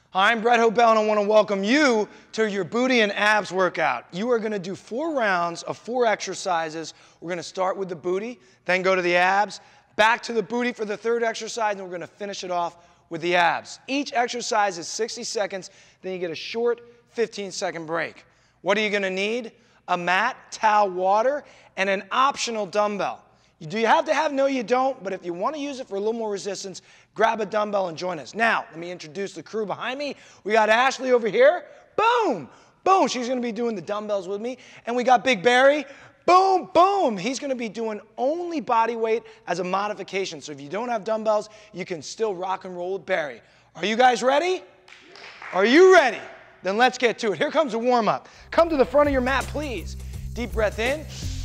Hi, I'm Brett Hobell, and I want to welcome you to your booty and abs workout. You are going to do 4 rounds of 4 exercises. We're going to start with the booty, then go to the abs, back to the booty for the 3rd exercise, and we're going to finish it off with the abs. Each exercise is 60 seconds, then you get a short 15-second break. What are you going to need? A mat, towel, water, and an optional dumbbell. Do you have to have? No, you don't, but if you want to use it for a little more resistance, grab a dumbbell and join us. Now, let me introduce the crew behind me. We got Ashley over here. Boom, boom. She's going to be doing the dumbbells with me. And we got Big Barry. Boom, boom. He's going to be doing only body weight as a modification. So if you don't have dumbbells, you can still rock and roll with Barry. Are you guys ready? Are you ready? Then let's get to it. Here comes a warm-up. Come to the front of your mat, please. Deep breath in.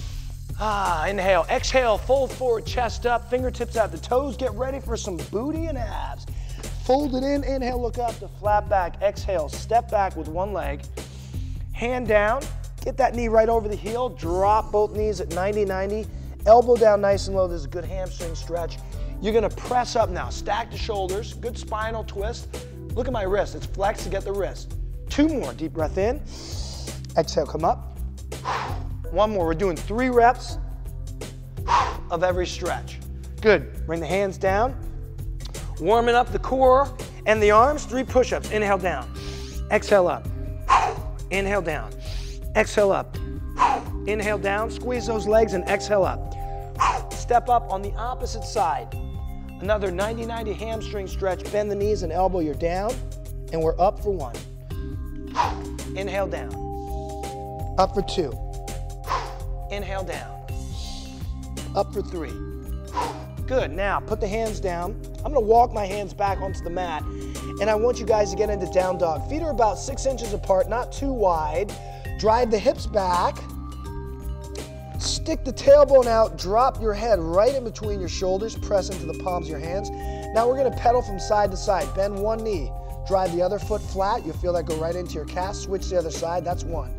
Inhale, exhale, fold forward, chest up, fingertips out the toes. Get ready for some booty and abs. Fold it in, inhale, look up to flat back. Exhale, step back with one leg. Hand down, get that knee right over the heel. Drop both knees at 90-90. Elbow down nice and low. This is a good hamstring stretch. You're gonna press up now. Stack the shoulders, good spinal twist. Look at my wrist, it's flexed to get the wrist. 2 more, deep breath in. Exhale, come up. 1 more, we're doing 3 reps of every stretch. Good, bring the hands down. Warming up the core and the arms, 3 push-ups. Inhale down, exhale up. Inhale down, exhale up. Inhale down, squeeze those legs and exhale up. Step up on the opposite side. Another 90-90 hamstring stretch, bend the knees and elbow, you're down, and we're up for 1. Inhale down, up for 2. Inhale down, up for 3. Good, now put the hands down. I'm gonna walk my hands back onto the mat, and I want you guys to get into down dog. Feet are about 6 inches apart, not too wide. Drive the hips back. Stick the tailbone out, drop your head right in between your shoulders, press into the palms of your hands. Now we're gonna pedal from side to side. Bend one knee, drive the other foot flat. You'll feel that go right into your calf. Switch to the other side, that's 1.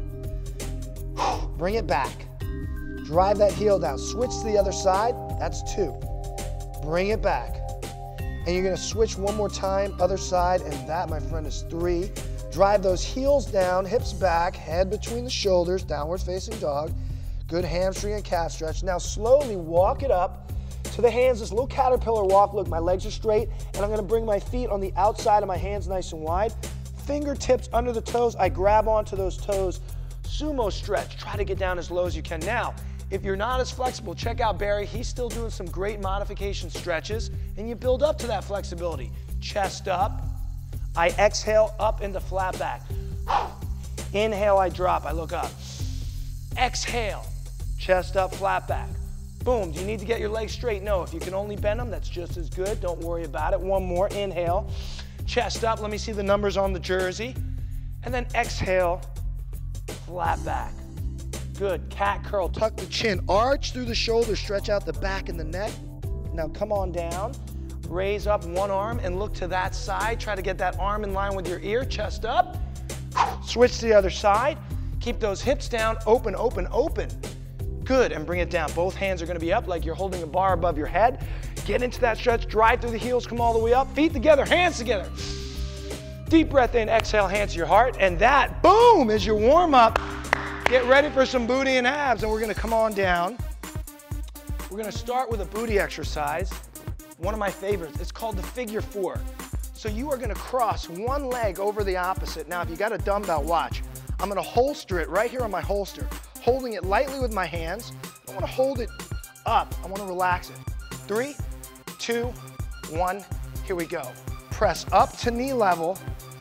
Bring it back. Drive that heel down. Switch to the other side, that's 2. Bring it back. And you're gonna switch 1 more time, other side, and that, my friend, is 3. Drive those heels down, hips back, head between the shoulders, downward facing dog. Good hamstring and calf stretch. Now slowly walk it up to the hands, this little caterpillar walk. Look, my legs are straight, and I'm gonna bring my feet on the outside of my hands nice and wide. Fingertips under the toes, I grab onto those toes. Sumo stretch, try to get down as low as you can. Now, if you're not as flexible, check out Barry. He's still doing some great modification stretches, and you build up to that flexibility. Chest up, I exhale up into flat back. Inhale, I drop, I look up. Exhale, chest up, flat back. Boom, do you need to get your legs straight? No, if you can only bend them, that's just as good. Don't worry about it. 1 more, inhale, chest up. Let me see the numbers on the jersey. And then exhale, flat back. Good, cat curl, tuck the chin, arch through the shoulders, stretch out the back and the neck. Now come on down, raise up 1 arm and look to that side. Try to get that arm in line with your ear, chest up. Switch to the other side. Keep those hips down, open, open, open. Good, and bring it down. Both hands are gonna be up like you're holding a bar above your head. Get into that stretch, drive through the heels, come all the way up. Feet together, hands together. Deep breath in, exhale, hands to your heart, and that, boom, is your warm-up. Get ready for some booty and abs, and we're gonna come on down. We're gonna start with a booty exercise, one of my favorites. It's called the figure 4. So you are gonna cross 1 leg over the opposite. Now, if you got a dumbbell, watch. I'm gonna holster it right here on my holster, holding it lightly with my hands. I don't wanna hold it up, I wanna relax it. 3, 2, 1, here we go. Press up to knee level,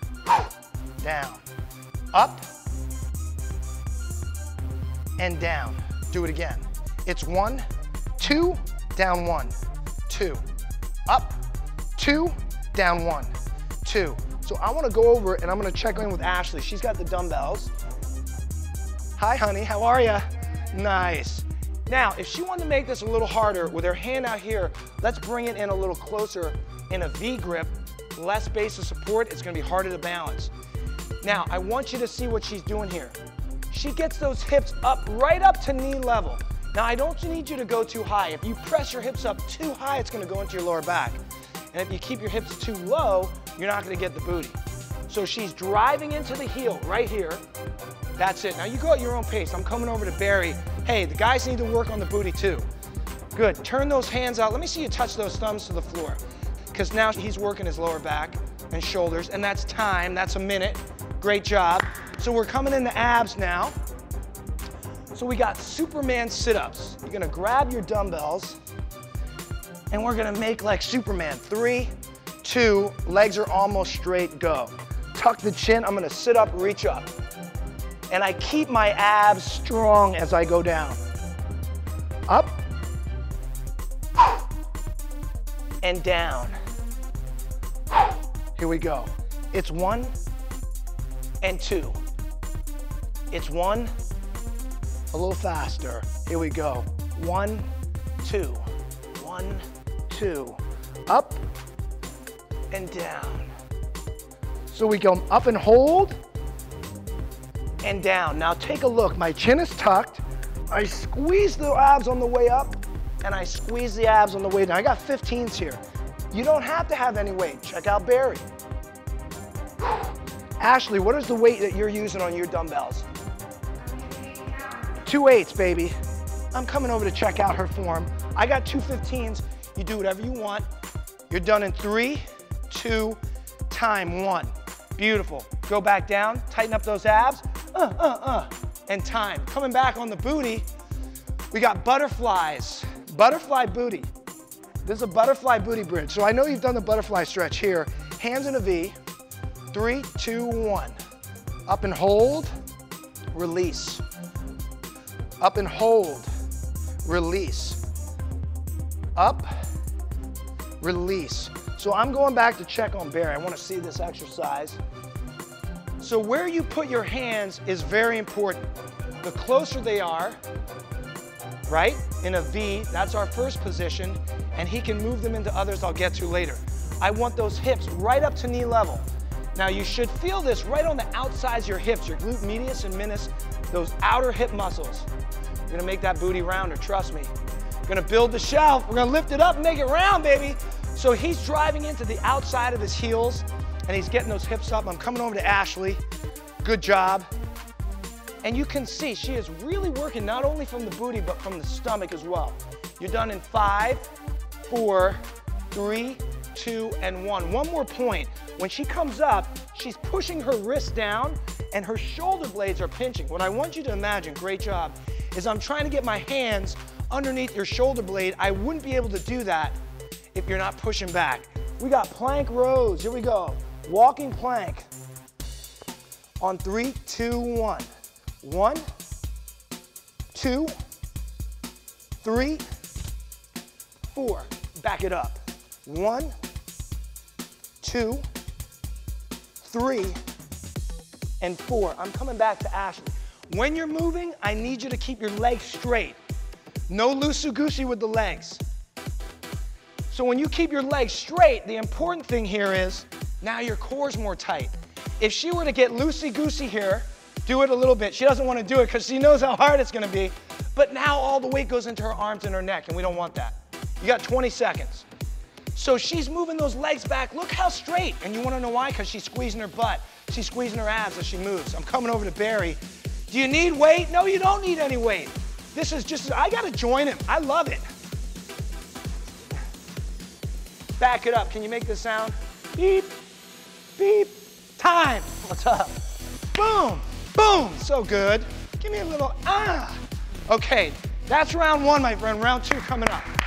down, up, and down. Do it again. It's 1, 2, down 1, 2, up, 2, down 1, 2. So I want to go over and I'm going to check in with Ashley. She's got the dumbbells. Hi, honey, how are ya? Nice. Now, if she wanted to make this a little harder with her hand out here, let's bring it in a little closer in a V grip, less base of support. It's going to be harder to balance. Now, I want you to see what she's doing here. She gets those hips up, right up to knee level. Now, I don't need you to go too high. If you press your hips up too high, it's going to go into your lower back. And if you keep your hips too low, you're not going to get the booty. So she's driving into the heel right here. That's it. Now you go at your own pace. I'm coming over to Barry. Hey, the guys need to work on the booty too. Good. Turn those hands out. Let me see you touch those thumbs to the floor. Because now he's working his lower back and shoulders, and that's time. That's a minute. Great job. So we're coming into abs now. So we got Superman sit-ups. You're gonna grab your dumbbells, and we're gonna make like Superman. 3, 2, legs are almost straight, go. Tuck the chin, I'm gonna sit up, reach up. And I keep my abs strong as I go down. Up, and down. Here we go. It's 1 and 2. It's 1, a little faster. Here we go. 1, 2, 1, 2. Up and down. So we go up and hold and down. Now take a look. My chin is tucked. I squeeze the abs on the way up and I squeeze the abs on the way down. I got 15s here. You don't have to have any weight. Check out Barry. Ashley, what is the weight that you're using on your dumbbells? 2 8s, baby. I'm coming over to check out her form. I got 2 15s. You do whatever you want. You're done in 3, 2, time, 1. Beautiful. Go back down, tighten up those abs, and time. Coming back on the booty, we got butterflies. Butterfly booty. This is a butterfly booty bridge. So I know you've done the butterfly stretch here. Hands in a V. 3, 2, 1. Up and hold, release. Up and hold, release. Up, release. So I'm going back to check on Barry. I want to see this exercise. So where you put your hands is very important. The closer they are, right, in a V, that's our first position, and he can move them into others I'll get to later. I want those hips right up to knee level. Now you should feel this right on the outsides of your hips, your glute medius and minimus, those outer hip muscles. You're gonna make that booty rounder, trust me. We're gonna build the shelf, we're gonna lift it up and make it round, baby. So he's driving into the outside of his heels and he's getting those hips up. I'm coming over to Ashley, good job. And you can see she is really working not only from the booty, but from the stomach as well. You're done in 5, 4, 3, 2, and 1. One more point. When she comes up, she's pushing her wrist down and her shoulder blades are pinching. What I want you to imagine, great job, is I'm trying to get my hands underneath your shoulder blade. I wouldn't be able to do that if you're not pushing back. We got plank rows. Here we go. Walking plank. On 3, 2, 1. 1, 2, 3, 4. Back it up. 1, 2, 3, and 4. I'm coming back to Ashley. When you're moving, I need you to keep your legs straight. No loosey-goosey with the legs. So when you keep your legs straight, the important thing here is now your core's more tight. If she were to get loosey-goosey here, do it a little bit. She doesn't want to do it because she knows how hard it's going to be. But now all the weight goes into her arms and her neck, and we don't want that. You got 20 seconds. So she's moving those legs back. Look how straight. And you want to know why? Because she's squeezing her butt. She's squeezing her abs as she moves. I'm coming over to Barry. Do you need weight? No, you don't need any weight. This is just, I got to join him. I love it. Back it up. Can you make this sound? Beep, beep, time. What's up? Boom, boom. So good. Give me a little, ah. Okay, that's round 1, my friend. Round 2 coming up.